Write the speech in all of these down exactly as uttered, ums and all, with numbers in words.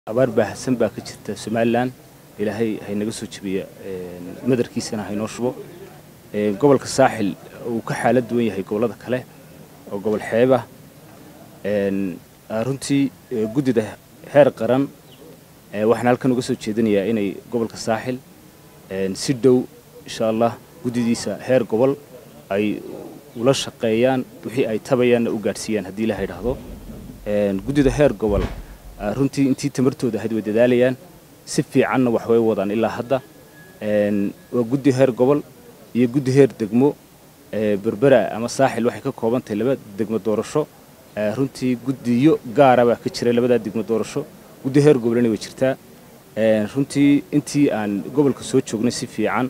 abaar baahsan baa ka jirta Somaliland ilaahay hay naga soo jabiya madarkiisana hay noo shubo gobolka saaxil uu ka xaalad duwan yahay gobolada kale oo gobol xeeba een runtii gudida heer qaran waxaan halkan uga soo jeedinayaa inay gobolka saaxil een si dhow insha Allah gudidiisa heer gobol ay ula shaqeeyaan wixii ay tabayaan u gaarsiiyaan hadii la yiraahdo een gudida heer gobol runtii intii tamartooda had way dadaalayaan si fiican wax way wadaan ilaa hadda een waa gudi heer gobol iyo gudi heer degmo ee berbera ama saaxil waxay ka kooban tahay laba degmo doorasho runtii gudiyo gaar ah ka jira labada degmo doorasho gudi heer gobolna way jirtaa ee runtii intii aan gobolka soo joognay si fiican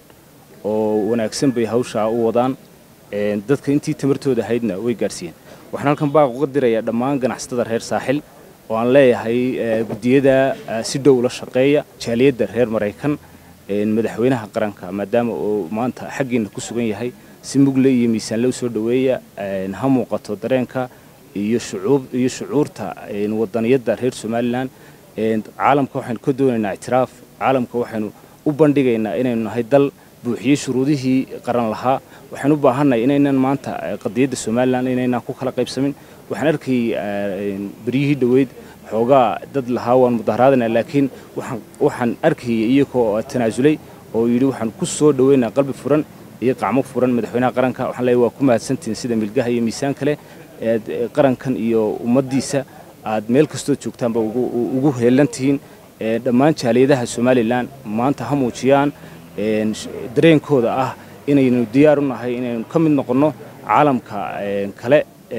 oo wanaagsan bay hawsha u wadaan ee dadka intii tamartooda haydna way gaarsiiyeen waxaan halkan baaq uga dirayaa dhammaan ganacsatada reer saaxil oo aan leeyahay gudiyada si dhow la shaqeeya jaaliyada reer Mareykan ee madaxweynaha qaranka maadaama uu maanta xaqiina ku sugan yahay si mugle iyo miisaan loo soo dhaweeya in ha muuqato dareenka iyo shucuub iyo shucuurta in wadaniyada reer Somaliland ee caalamka waxaan ka doonaynaa itiraaf caalamka waxaanu u bandhigaynaa inaynu nahay dal buuxiye shuruudihii qaran lahaa waxaan u baahanahay inaynan maanta qadiyada Somaliland inaynan ku kala qaybsamin waxaan arkay bariyihii dhaweyd xoogaa dad lahaa waan mudaharaadana laakiin waxaan waxaan arkay iyagoo tanaasulay oo yiri waxaan ku soo dhaweynaa qalbi furan iyo qacmo furan madaxweynaha qaranka waxaan leeyahay waa ku mahadsantiin sida milgaha iyo miisaan kale ee qarankan iyo ummadiisa aad meel kasto joogtaan ba ugu ugu heelantiin ee dhammaan jaaliyadaha Somaliland maanta ha muujiyaan ee dareenkooda ah inaynu diyaar u nahay inaynu ka mid noqono caalamka kale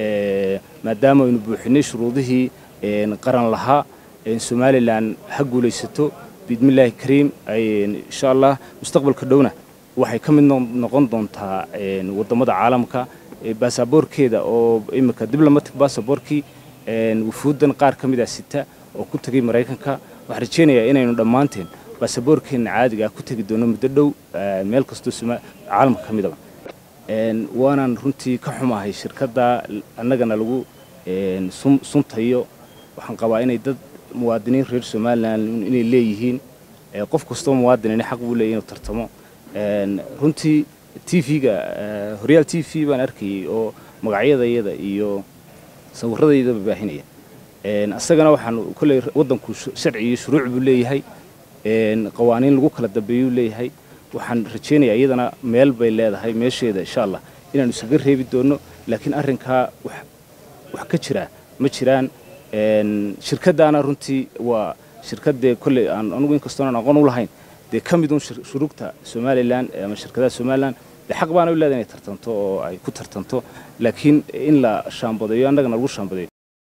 ee maadaama aynu buuxinay shuruudihii ee qaran lahaa ee Somaliland ha guuleysato bidmillaahi kariim ay insha Allah mustaqbalka dhowna waxay ka mid noqon doontaa ee wadamada caalamka ee baasaboorkeeda oo imika diplomatic baasaboorkii ee wufuudan qaar kamid ah sita oo ku tagay Mareykanka waxaan rajeynayaa inaynu dhamaanteen baasaboorkeena caadiga ku tagi doono muddo dhow meel kasto caalamka kamid ah een waanan runtii ka xumahay shirkadda annagana lagu een suntayo waxaan qabaa inay dad muwaadiniin reer Somaliland inay leeyihiin ee qof kasto muwaadiniin xaq u leeyahay inuu tartamo een runtii T V-ga Horyal T V baan arkay oo magacyadayada iyo sawirradayda baahinaya een asagana waxaan kulay wadanku sharci iyo shuruuc buu leeyahay een qawaaniin lagu kala dambeeyo leeyahay waxaan rajeynayaa iyadana meel bay leedahay meesheeda insha Allah inaanu isaga reebi doono laakiin arrinka wax wax ka jira ma jiraan een shirkadana runtii waa shirkadda kulay aan anigu inkastoo aan aqoon u lahayn de kamid un shuruugta Somaliland ama shirkadaha Somaliland de xaq baan u leedahay tartanto oo ay ku tartanto laakiin in la shaambadayo annagana lagu shaambadayo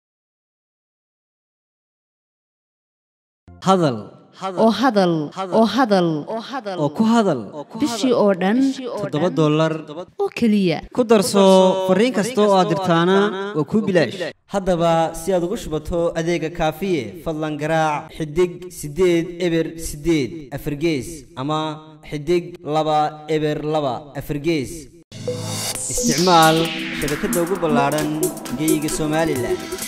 hadal oo hadal oo hadal oo ku hadal bishii oo dhan toddoba dollar oo kaliya ku darso fariin kasta oo aad dirtaana waa ku bilaash haddaba si aad ugu shubato adeega kaafiye fadlan garaac xidig sideed eber sideed afargees ama xidig laba eber laba afargees isticmaal shabakadda ugu ballaaran geyga Somaliland